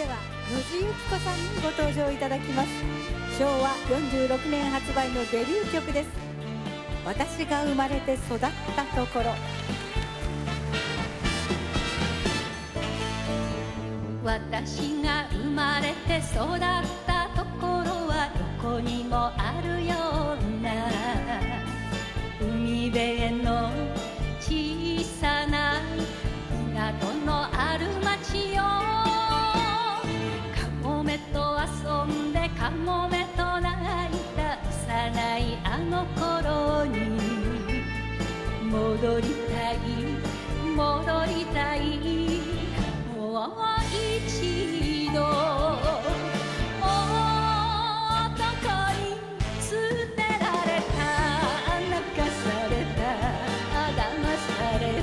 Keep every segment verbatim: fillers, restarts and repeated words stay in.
は野地由紀子さんにご登場いただきます。しょうわよんじゅうろくねん発売のデビュー曲です。私が生まれて育ったところ。 私が生まれて育ったところはどこにもあるような海辺の小さな港のある町よ。カモメと遊んでカモメと泣いた幼いあの頃に戻りたい戻りたいもう一度男に捨てられた泣かされた騙され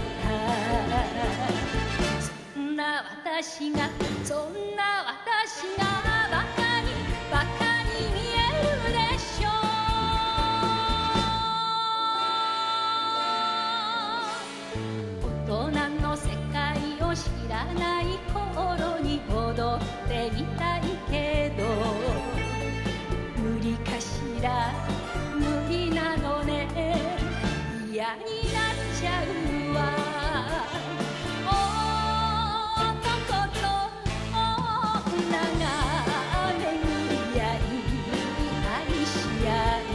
たそんな私がそんな私がバカにバカに見えるでしょう。大人の世界を知らない頃に戻ってみたいけど無理かしら無理なのね嫌になっちゃうわ。男と女が巡り合い愛し合い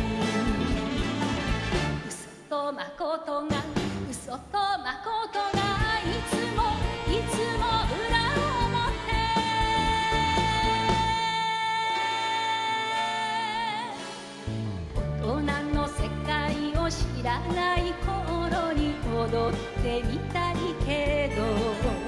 嘘と誠が嘘と誠がいつもいつも裏表大人の世界を知らない頃に戻ってみたいけど